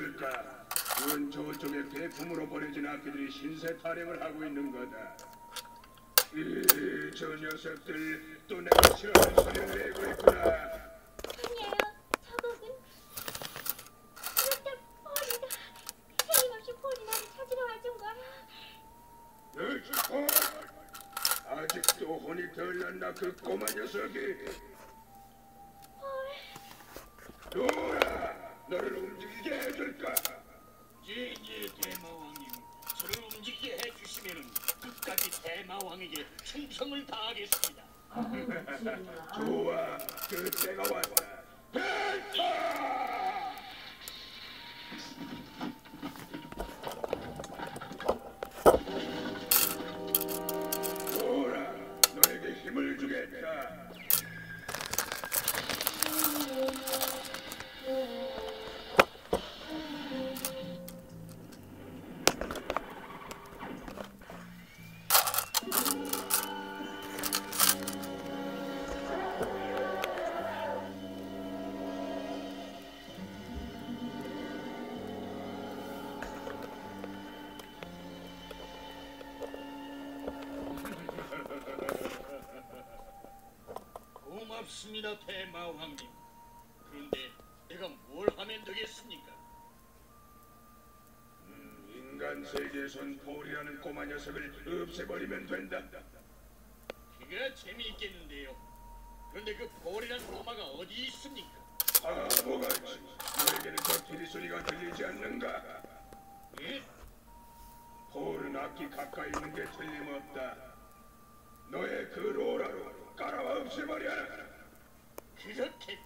보여줄까? 그건 저쪽에 배품으로 보내진 악기들이 신세 타령을 하고 있는 거다. 저 녀석들 또 내가 싫어하는 소리를 내고 있구나. 아니에요. 저곡은 그렇다 폴이다. 틀림없이 폴이 나를 찾으러 와준 거야. 폴! 아직도 혼이 덜 났나 그 꼬마 녀석이. 폴. 노라! 너를 움직이게 해줄까? 예, 대마왕님. 저를 움직이게 해주시면은 끝까지 대마왕에게 충성을 다하겠습니다. 좋아, 그때가 왔다. 벨타! 노라, 너에게 힘을 주겠다. 고맙습니다, 대마왕님. 그런데 내가 뭘 하면 되겠습니까? 인간 세계에선 폴이라는 꼬마 녀석을 없애버리면 된다. 그게 재미있겠는데요. 그런데 그 폴이란 꼬마가 어디 있습니까? 바보같이 너에게는 저 기리 소리가 들리지 않는가? 예? 폴은 악기 가까이 있는 게 틀림없다. 너의 그 로라로 깔아와 없애버려. 그렇게